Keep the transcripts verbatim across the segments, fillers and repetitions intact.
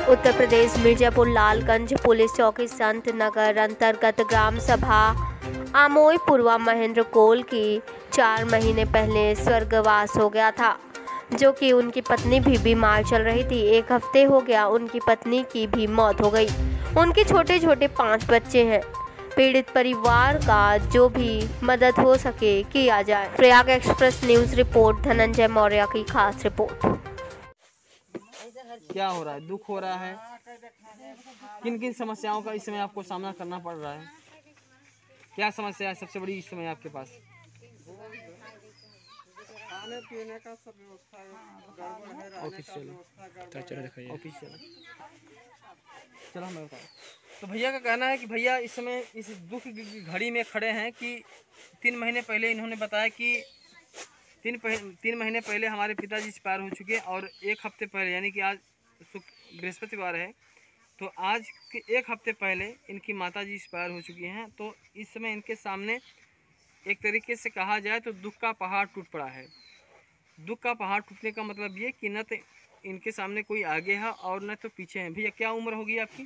उत्तर Pradesh Mirzapur Lalganj police चौकी संत नगर अंतर्गत ग्राम सभा आमोई पूर्वा महेंद्र कोल की चार महीने पहले स्वर्गवास हो गया था, जो कि उनकी पत्नी भी बीमार चल रही थी। एक हफ्ते हो गया उनकी पत्नी की भी मौत हो गई। उनके छोटे छोटे पांच बच्चे हैं। पीड़ित परिवार का जो भी मदद हो सके किया जाए। Prayag express news report, Dhananjay Maurya की खास रिपोर्ट। क्या हो रहा है? दुख हो रहा है? किन किन समस्याओं का इस समय आपको सामना करना पड़ रहा है? क्या समस्या है सबसे बड़ी इस समय आपके पास? खाने पीने का सब व्यवस्था गड़बड़ है, रहने का व्यवस्था गड़बड़ है। ऑफिस चलो चलो मैं बताऊँ। तो भैया का कहना है कि भैया इस समय इस दुख की घड़ी में खड़े हैं कि तीन महीने पहले इन्होंने बताया कि तीन तीन महीने पहले हमारे पिताजी एक्सपायर हो चुके हैं और एक हफ्ते पहले यानी कि आज बृहस्पतिवार है, तो आज के एक हफ्ते पहले इनकी माताजी एक्सपायर हो चुकी हैं। तो इस समय इनके सामने एक तरीके से कहा जाए तो दुख का पहाड़ टूट पड़ा है। दुख का पहाड़ टूटने का मतलब ये कि न तो इनके सामने कोई आगे है और न तो पीछे है। भैया क्या उम्र होगी आपकी?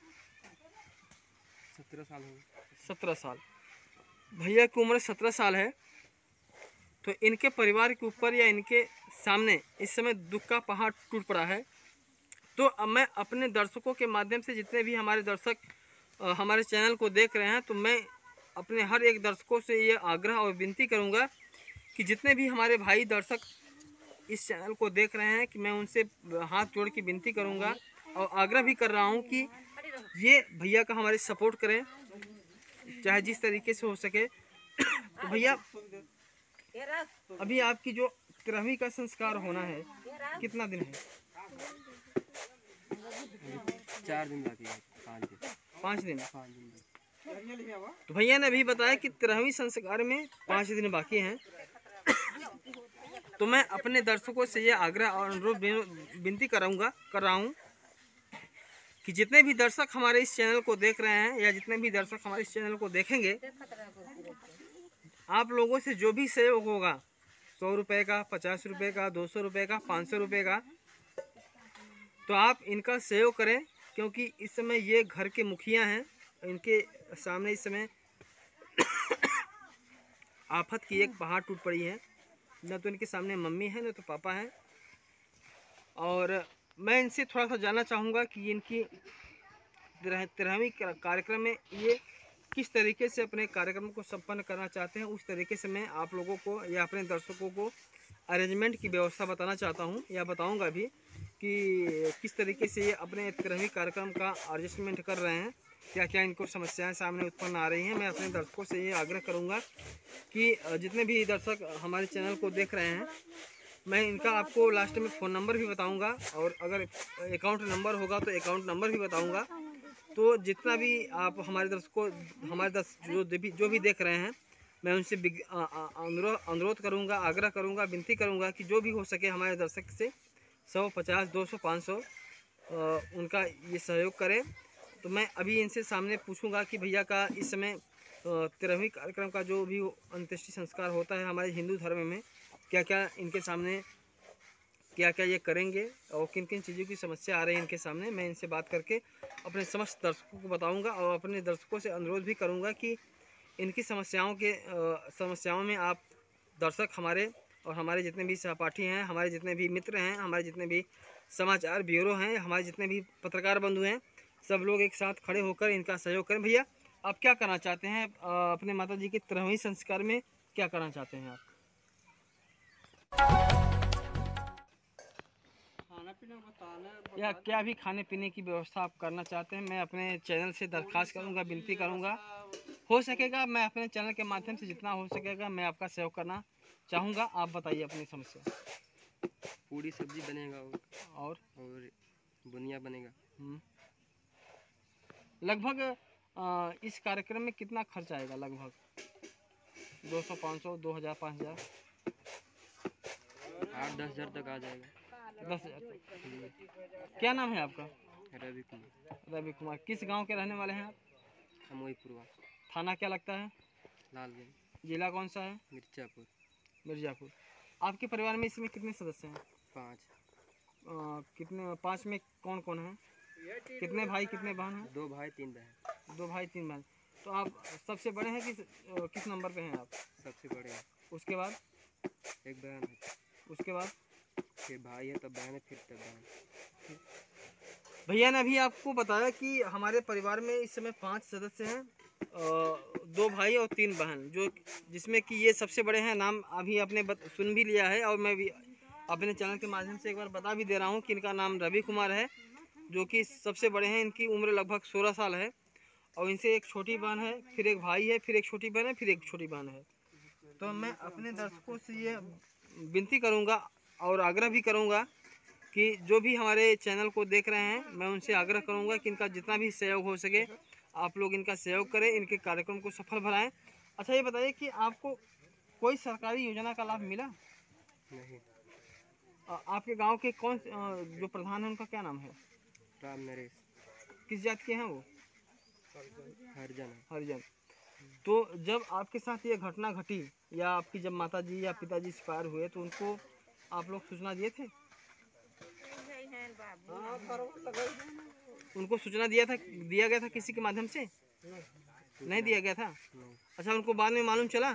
सत्रह साल हो गए। सत्रह साल। भैया की उम्र सत्रह साल है। तो इनके परिवार के ऊपर या इनके सामने इस समय दुख का पहाड़ टूट पड़ा है। तो अब मैं अपने दर्शकों के माध्यम से, जितने भी हमारे दर्शक हमारे चैनल को देख रहे हैं, तो मैं अपने हर एक दर्शकों से ये आग्रह और विनती करूंगा कि जितने भी हमारे भाई दर्शक इस चैनल को देख रहे हैं कि मैं उनसे हाथ जोड़ के विनती करूंगा और आग्रह भी कर रहा हूं कि ये भैया का हमारे सपोर्ट करें, चाहे जिस तरीके से हो सके। तो भैया अभी आपकी जो तेरहवीं का संस्कार होना है, कितना दिन है? चार दिन बाकी है। पाँच दिन पाँच दिन पाँच दिन तो भैया ने अभी बताया कि तेरहवीं संस्कार में पाँच दिन बाकी हैं। तो मैं अपने दर्शकों से ये आग्रह और अनुरोध विनती कराऊंगा कर रहा हूँ कि जितने भी दर्शक हमारे इस चैनल को देख रहे हैं या जितने भी दर्शक हमारे इस चैनल को देखेंगे, आप लोगों से जो भी सहयोग होगा, सौ रुपये का, पचास रुपये का, दो सौ रुपये का, पाँच सौ रुपये का, तो आप इनका सहयोग करें, क्योंकि इस समय ये घर के मुखिया हैं। इनके सामने इस समय आफत की एक पहाड़ टूट पड़ी है। न तो इनके सामने मम्मी है, न तो पापा है। और मैं इनसे थोड़ा सा जानना चाहूँगा कि इनकी तेरहवीं कार्यक्रम में ये किस तरीके से अपने कार्यक्रम को संपन्न करना चाहते हैं। उस तरीके से मैं आप लोगों को या अपने दर्शकों को अरेंजमेंट की व्यवस्था बताना चाहता हूं या बताऊंगा भी कि किस तरीके से ये अपने तेरहवीं कार्यक्रम का एडजस्टमेंट कर रहे हैं, क्या क्या इनको समस्याएं सामने उत्पन्न आ रही हैं। मैं अपने दर्शकों से ये आग्रह करूंगा कि जितने भी दर्शक हमारे चैनल को देख रहे हैं, मैं इनका आपको लास्ट में फ़ोन नंबर भी बताऊंगा और अगर अकाउंट नंबर होगा तो अकाउंट नंबर भी बताऊंगा। तो जितना भी आप हमारे दर्शकों हमारे दर्शक जो भी जो भी देख रहे हैं, मैं उनसे अनुरोध करूंगा, आग्रह करूंगा, विनती करूंगा कि जो भी हो सके हमारे दर्शक से सौ, पचास, दो सौ, पाँच सौ उनका ये सहयोग करें। तो मैं अभी इनसे सामने पूछूंगा कि भैया का इस समय तेरहवीं कार्यक्रम का जो भी अंत्येष्टि संस्कार होता है हमारे हिंदू धर्म में, क्या क्या इनके सामने क्या क्या ये करेंगे और किन किन चीज़ों की समस्या आ रही है इनके सामने, मैं इनसे बात करके अपने समस्त दर्शकों को बताऊंगा और अपने दर्शकों से अनुरोध भी करूंगा कि इनकी समस्याओं के समस्याओं में आप दर्शक हमारे और हमारे जितने भी सहपाठी हैं, हमारे जितने भी मित्र हैं, हमारे जितने भी समाचार ब्यूरो हैं, हमारे जितने भी पत्रकार बंधु हैं, सब लोग एक साथ खड़े होकर इनका सहयोग करें। भैया आप क्या करना चाहते हैं अपने माता जी के तेरहवीं संस्कार में, क्या करना चाहते हैं आप? खाना पीना बताना या क्या भी खाने पीने की व्यवस्था आप करना चाहते हैं, मैं अपने चैनल से दरख्वास्त करूंगा, विनती करूंगा, हो सकेगा मैं अपने चैनल के माध्यम से जितना हो सकेगा मैं आपका सहयोग करना चाहूँगा। आप बताइए अपनी समस्या। पूरी सब्जी बनेगा और और बुनिया बनेगा। लगभग इस कार्यक्रम में कितना खर्च आएगा? लगभग दो सौ, पाँच सौ, दो हज़ार, पाँच हज़ार, आठ दस हज़ार तक आ जाएगा। दस हज़ार तक। क्या नाम है आपका? रवि कुमार। रवि कुमार। किस गांव के रहने वाले हैं आप? आमोई पूर्वा। थाना क्या लगता है? लालगंज। जिला कौन सा है? मिर्जापुर। मिर्जापुर। आपके परिवार में इसमें कितने सदस्य हैं? पाँच। आ, कितने? पाँच में कौन कौन है? कितने भाई कितने बहन हैं? दो भाई तीन बहन। दो भाई तीन बहन। तो आप सबसे बड़े हैं, किस अ, किस नंबर पे हैं आप? सबसे बड़े हैं। उसके बाद एक बहन है, उसके बाद फिर भाई है, तब बहन है, फिर तब बहन। भैया ने अभी आपको बताया कि हमारे परिवार में इस समय पांच सदस्य हैं, अ, दो भाई और तीन बहन, जो जिसमें कि ये सबसे बड़े हैं। नाम अभी आपने बत, सुन भी लिया है, और मैं भी अपने चैनल के माध्यम से एक बार बता भी दे रहा हूँ कि इनका नाम रवि कुमार है, जो कि सबसे बड़े हैं। इनकी उम्र लगभग सोलह साल है, और इनसे एक छोटी बहन है, फिर एक भाई है, फिर एक छोटी बहन है, फिर एक छोटी बहन है। तो मैं अपने दर्शकों से ये विनती करूँगा और आग्रह भी करूँगा कि जो भी हमारे चैनल को देख रहे हैं, मैं उनसे आग्रह करूंगा कि इनका जितना भी सहयोग हो सके आप लोग इनका सहयोग करें, इनके कार्यक्रम को सफल बनाएं। अच्छा, ये बताइए कि आपको कोई सरकारी योजना का लाभ मिला? नहीं। आ, आपके गांव के कौन जो प्रधान है उनका क्या नाम है? राम नरेश। किस जात के हैं वो? हरिजन। हरिजन। तो जब आपके साथ ये घटना घटी, या आपकी जब माता जी या पिताजी एक्सपायर हुए, तो उनको आप लोग सूचना दिए थे? उनको सूचना दिया था दिया गया था किसी के माध्यम से? नहीं दिया गया था। अच्छा, उनको बाद में मालूम चला?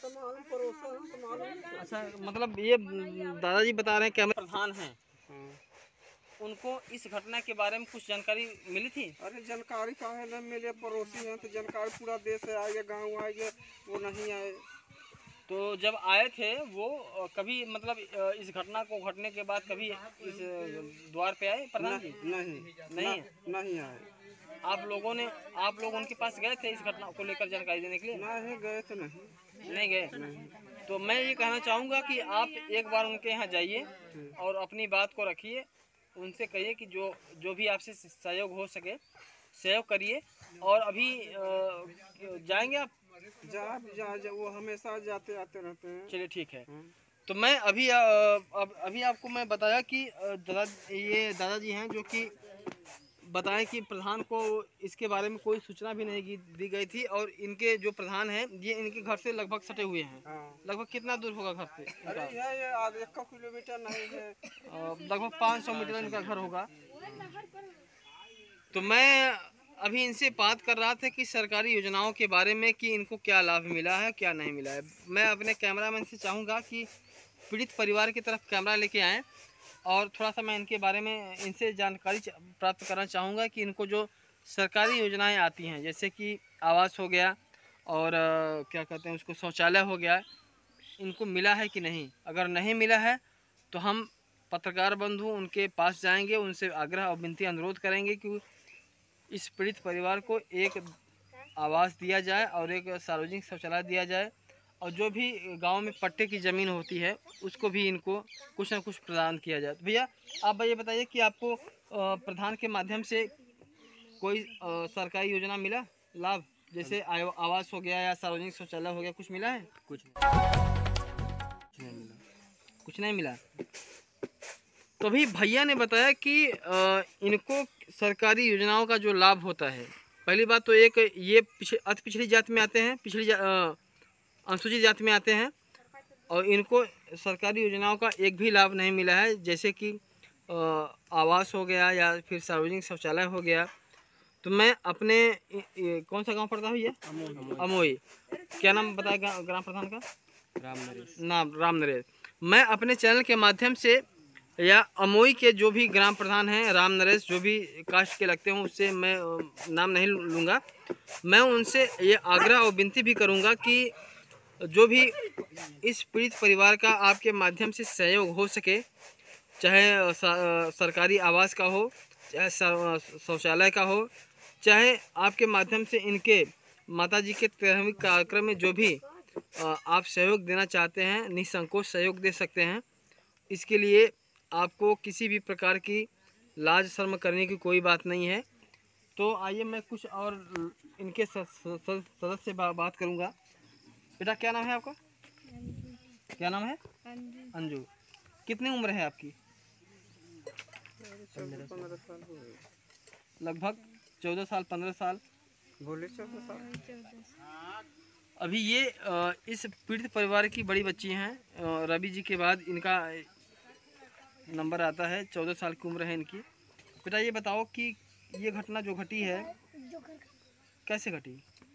अच्छा, मतलब ये दादाजी बता रहे हैं कि हमें प्रधान हैं, उनको इस घटना के बारे में कुछ जानकारी मिली थी? अरे जानकारी का है ना, मेरे पड़ोसी हैं तो जानकारी पूरा देश से आए, गाँव आए, वो नहीं आए। तो जब आए थे वो कभी, मतलब इस घटना को घटने के बाद कभी इस द्वार पे आए प्रधान जी? नहीं नहीं नहीं आए। आप लोगों ने आप लोग उनके पास गए थे इस घटना को लेकर जानकारी देने के लिए? नहीं गए तो नहीं नहीं गए। तो मैं ये कहना चाहूँगा कि आप एक बार उनके यहाँ जाइए और अपनी बात को रखिए, उनसे कहिए कि जो जो भी आपसे सहयोग हो सके सहयोग करिए। और अभी जाएंगे आप? जा, जा, जा वो हमेशा जाते आते रहते हैं। चलिए ठीक है। तो मैं अभी अब अभी आपको मैं बताया कि दादा ये दादाजी हैं, जो कि बताएं कि प्रधान को इसके बारे में कोई सूचना भी नहीं दी गई थी, और इनके जो प्रधान हैं ये इनके घर से लगभग सटे हुए हैं। हाँ। लगभग कितना दूर होगा घर से? अरे ये ये आधा एक किलोमीटर नहीं है, लगभग पाँच सौ मीटर इनका घर होगा। तो मैं अभी इनसे बात कर रहा था कि सरकारी योजनाओं के बारे में, कि इनको क्या लाभ मिला है क्या नहीं मिला है। मैं अपने कैमरामैन से चाहूँगा कि पीड़ित परिवार की तरफ कैमरा लेके आएँ, और थोड़ा सा मैं इनके बारे में इनसे जानकारी प्राप्त करना चाहूँगा कि इनको जो सरकारी योजनाएं आती हैं, जैसे कि आवास हो गया और क्या कहते हैं उसको शौचालय हो गया, इनको मिला है कि नहीं। अगर नहीं मिला है तो हम पत्रकार बंधु उनके पास जाएंगे, उनसे आग्रह और विनती अनुरोध करेंगे कि इस पीड़ित परिवार को एक आवास दिया जाए और एक सार्वजनिक शौचालय दिया जाए, और जो भी गांव में पट्टे की ज़मीन होती है उसको भी इनको कुछ ना कुछ प्रदान किया जाए। तो भैया आप ये बताइए कि आपको प्रधान के माध्यम से कोई सरकारी योजना मिला लाभ, जैसे आवास हो गया या सार्वजनिक शौचालय हो गया, कुछ मिला है? कुछ नहीं मिला। कुछ नहीं मिला। तो अभी भैया ने बताया कि इनको सरकारी योजनाओं का जो लाभ होता है, पहली बात तो एक ये पिछले अति पिछड़ी जाति में आते हैं, पिछड़ी जा, अनुसूचित जाति में आते हैं, और इनको सरकारी योजनाओं का एक भी लाभ नहीं मिला है, जैसे कि आवास हो गया या फिर सार्वजनिक शौचालय हो गया। तो मैं अपने कौन सा गांव पड़ता है भैया? अमोई। क्या नाम बताया ग्राम प्रधान का? राम नरेश। नाम राम नरेश। मैं अपने चैनल के माध्यम से या अमोई के जो भी ग्राम प्रधान हैं, राम नरेश, जो भी कास्ट के लगते हों, उससे मैं नाम नहीं लूँगा, मैं उनसे ये आग्रह और विनती भी करूँगा कि जो भी इस पीड़ित परिवार का आपके माध्यम से सहयोग हो सके, चाहे सरकारी आवास का हो, चाहे शौचालय का हो, चाहे आपके माध्यम से इनके माताजी के तेरहवीं कार्यक्रम में जो भी आप सहयोग देना चाहते हैं, निसंकोच सहयोग दे सकते हैं। इसके लिए आपको किसी भी प्रकार की लाज शर्म करने की कोई बात नहीं है। तो आइए मैं कुछ और इनके सदस्य से बा, बात करूंगा। बेटा क्या नाम है आपका? क्या नाम है? अंजू। कितनी उम्र है आपकी? लगभग चौदह साल पंद्रह साल। बोले चौदह साल। अभी ये इस पीड़ित परिवार की बड़ी बच्ची हैं, रवि जी के बाद इनका नंबर आता है, चौदह साल की उम्र है इनकी। बेटा ये बताओ कि ये घटना जो घटी है कैसे घटी?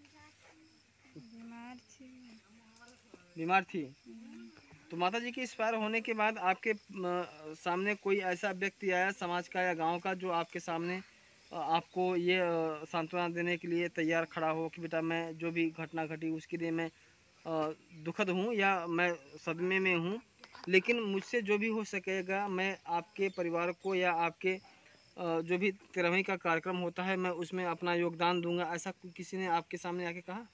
बीमार थी। बीमार थी। तो माता जी के एक्सपायर होने के बाद आपके अ, सामने कोई ऐसा व्यक्ति आया समाज का या गांव का जो आपके सामने अ, आपको ये अ, सांत्वना देने के लिए तैयार खड़ा हो कि बेटा मैं जो भी घटना घटी उसके लिए मैं अ, दुखद हूँ या मैं सदमे में हूँ, लेकिन मुझसे जो भी हो सकेगा मैं आपके परिवार को या आपके अ, जो भी तेरहवीं का कार्यक्रम होता है मैं उसमें अपना योगदान दूंगा, ऐसा किसी ने आपके सामने आके कहा?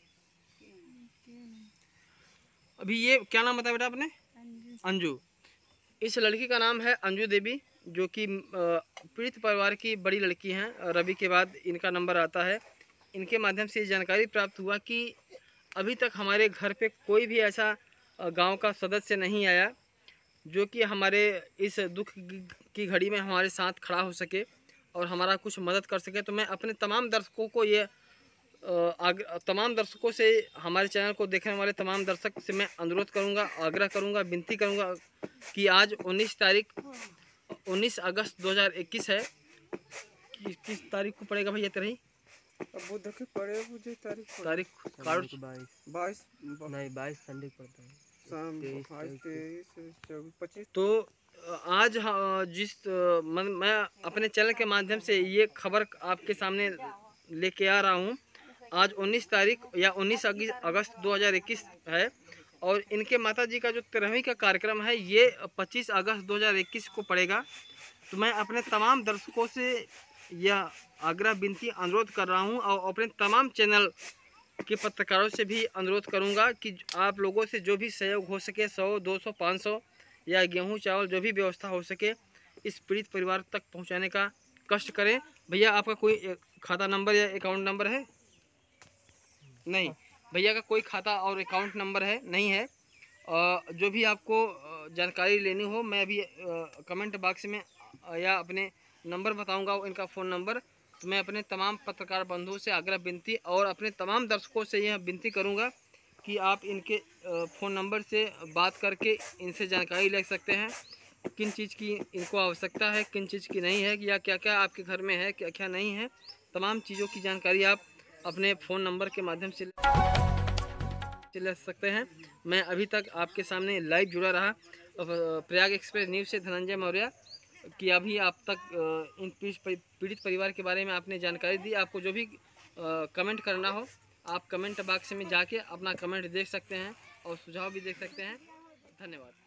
अभी ये क्या नाम बताया बेटा आपने? अंजू। अंजू। इस लड़की का नाम है अंजू देवी, जो कि पीड़ित परिवार की बड़ी लड़की हैं। रवि के बाद इनका नंबर आता है। इनके माध्यम से जानकारी प्राप्त हुआ कि अभी तक हमारे घर पे कोई भी ऐसा अ, गांव का सदस्य नहीं आया जो कि हमारे इस दुख की घड़ी में हमारे साथ खड़ा हो सके और हमारा कुछ मदद कर सके। तो मैं अपने तमाम दर्शकों को ये अ, आग, तमाम दर्शकों से, हमारे चैनल को देखने वाले तमाम दर्शक से मैं अनुरोध करूंगा, आग्रह करूंगा, विनती करूंगा कि आज उन्नीस तारीख उन्नीस अगस्त दो हज़ार इक्कीस है। कि, किस तारीख को पड़ेगा भैया तेरही? अब बुध के पड़े मुझे तारीख पड़े। तारीख कार्ड बाईस नहीं बाईस संडे को पड़ता है। शाम बाईस तेईस चौबीस पच्चीस। तो आज हाँ, जिस मन मैं अपने चैनल के माध्यम से ये खबर आपके सामने लेके आ रहा हूँ, आज उन्नीस तारीख या उन्नीस अगस्त दो हज़ार इक्कीस है और इनके माता जी का जो तेरहवीं का कार्यक्रम है ये पच्चीस अगस्त दो हज़ार इक्कीस को पड़ेगा। तो मैं अपने तमाम दर्शकों से यह आग्रह विनती अनुरोध कर रहा हूं और अपने तमाम चैनल के पत्रकारों से भी अनुरोध करूंगा कि आप लोगों से जो भी सहयोग हो सके, सौ दो सौ पाँच सौ या गेहूं चावल जो भी व्यवस्था हो सके इस पीड़ित परिवार तक पहुंचाने का कष्ट करें। भैया आपका कोई खाता नंबर या अकाउंट नंबर है? नहीं, भैया का कोई खाता और अकाउंट नंबर है नहीं है। आ, जो भी आपको जानकारी लेनी हो मैं अभी कमेंट बॉक्स में या अपने नंबर बताऊंगा, इनका फ़ोन नंबर। तो मैं अपने तमाम पत्रकार बंधुओं से आग्रह विनती और अपने तमाम दर्शकों से यह विनती करूंगा कि आप इनके फ़ोन नंबर से बात करके इनसे जानकारी ले सकते हैं किन चीज़ की इनको आवश्यकता है, किन चीज़ की नहीं है, या क्या क्या आपके घर में है, क्या क्या नहीं है। तमाम चीज़ों की जानकारी आप अपने फ़ोन नंबर के माध्यम से ले सकते हैं। मैं अभी तक आपके सामने लाइव जुड़ा रहा प्रयाग एक्सप्रेस न्यूज़ से धनंजय मौर्य कि अभी आप तक इन पीड़ित परिवार के बारे में आपने जानकारी दी। आपको जो भी कमेंट करना हो आप कमेंट बॉक्स में जाके अपना कमेंट देख सकते हैं और सुझाव भी देख सकते हैं। धन्यवाद।